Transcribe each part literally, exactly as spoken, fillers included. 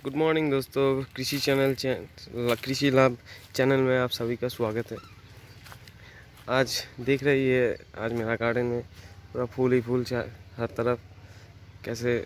Good morning दोस्तों, कृषि channel कृषि लाभ चैनल में आप सभी का स्वागत है। आज देख रही है, आज मेरा गार्डन में पूरा फूल ही फूल हर तरफ कैसे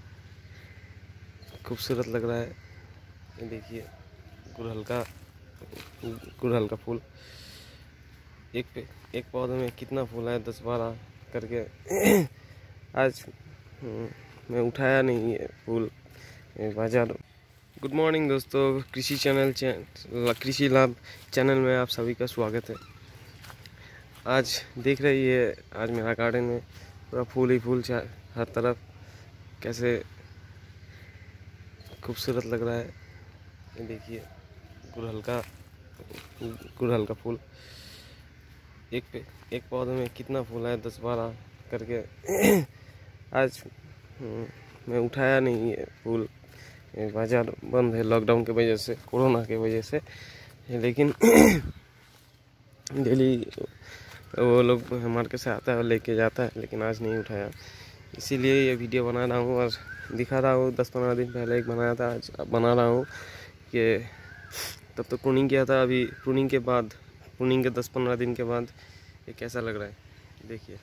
खूबसूरत लग रहा है। ये देखिए गुड़हल का गुड़हल का फूल, एक पे एक पौधे में कितना फूल है, दस बारह करके। आज मैं उठाया नहीं है फूल बाजार। गुड मॉर्निंग दोस्तों, कृषि चैनल कृषि लाभ चैनल में आप सभी का स्वागत है। आज देख रही है, आज मेरा गार्डन में पूरा फूल ही फूल हर तरफ कैसे खूबसूरत लग रहा है। ये देखिए गुड़हल का गुड़हल का फूल, एक पे एक पौधे में कितना फूल है, दस बारह करके। आज मैं उठाया नहीं है फूल, बाज़ार बंद है लॉकडाउन की वजह से, कोरोना की वजह से। लेकिन डेली वो लोग मार्केट से आता है और लेके जाता है, लेकिन आज नहीं उठाया, इसीलिए ये वीडियो बना रहा हूँ और दिखा रहा हूँ। दस पंद्रह दिन पहले एक बनाया था, आज बना रहा हूँ कि तब तो प्रूनिंग किया था, अभी प्रूनिंग के बाद प्रूनिंग के दस पंद्रह दिन के बाद ये कैसा लग रहा है देखिए।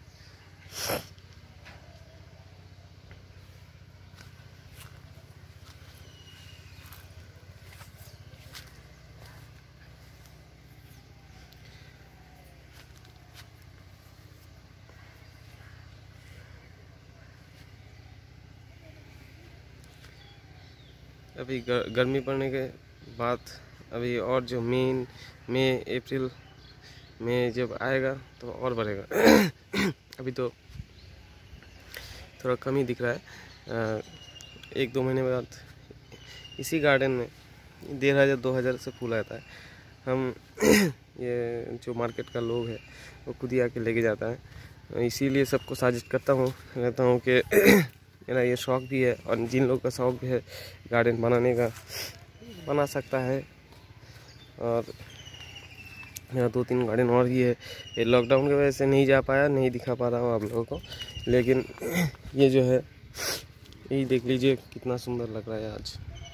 अभी गर्मी पड़ने के बाद अभी और जो मई मई अप्रैल में जब आएगा तो और बढ़ेगा। अभी तो थोड़ा कम ही दिख रहा है। एक दो महीने बाद इसी गार्डन में डेढ़ हज़ार दो हज़ार से फूल आता है। हम ये जो मार्केट का लोग है वो खुद ही आके लेके जाता है। इसीलिए सबको साजिश करता हूँ रहता हूँ कि मेरा ये शौक़ भी है, और जिन लोगों का शौक़ भी है गार्डन बनाने का बना सकता है। और मेरा दो तीन गार्डन और भी है, ये लॉकडाउन की वजह से नहीं जा पाया, नहीं दिखा पा रहा हूँ आप लोगों को। लेकिन ये जो है, यही देख लीजिए कितना सुंदर लग रहा है आज।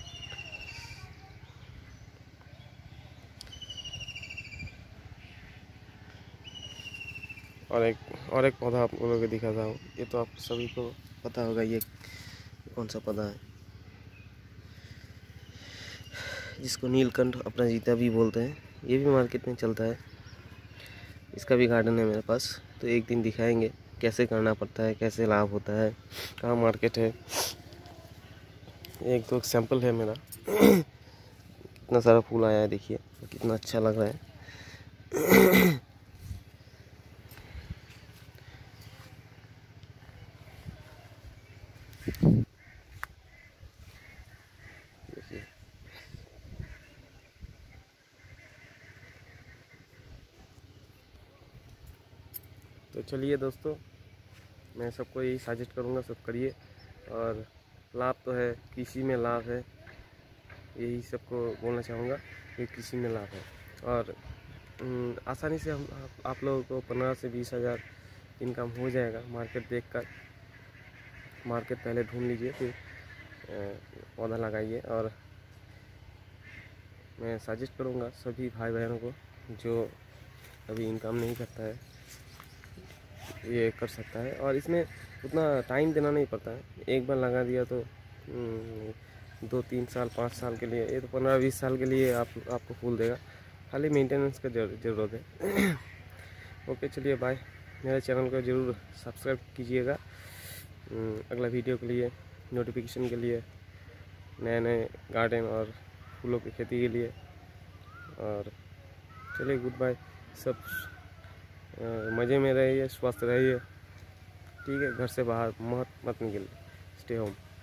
और एक और एक पौधा आप लोगों को दिखाता हूँ। ये तो आप सभी को पता होगा, ये कौन सा पौधा है, जिसको नीलकंठ अपराजिता भी बोलते हैं। ये भी मार्केट में चलता है, इसका भी गार्डन है मेरे पास। तो एक दिन दिखाएंगे कैसे करना पड़ता है, कैसे लाभ होता है, कहाँ मार्केट है। एक तो सैंपल है मेरा। कितना सारा फूल आया है देखिए, कितना अच्छा लग रहा है। तो चलिए दोस्तों, मैं सबको यही सजेस्ट करूँगा, सब करिए। और लाभ तो है, कृषि में लाभ है, यही सबको बोलना चाहूँगा कि कृषि में लाभ है। और आसानी से हम आप, आप लोगों को पंद्रह से बीस हज़ार इनकम हो जाएगा मार्केट देखकर। मार्केट पहले ढूंढ लीजिए, फिर पौधा लगाइए। और मैं सजेस्ट करूँगा सभी भाई बहनों को जो अभी इनकम नहीं करता है, ये कर सकता है। और इसमें उतना टाइम देना नहीं पड़ता है, एक बार लगा दिया तो दो तीन साल पाँच साल के लिए, ये तो पंद्रह बीस साल के लिए आप आपको फूल देगा। खाली मेंटेनेंस का ज़रूरत है। ओके चलिए बाय। मेरे चैनल को ज़रूर सब्सक्राइब कीजिएगा अगला वीडियो के लिए, नोटिफिकेशन के लिए, नए नए गार्डन और फूलों की खेती के लिए। और चलिए गुड बाय। सब मज़े में रहिए, स्वस्थ रहिए, ठीक है। घर से बाहर मत मत निकलिए, स्टे होम।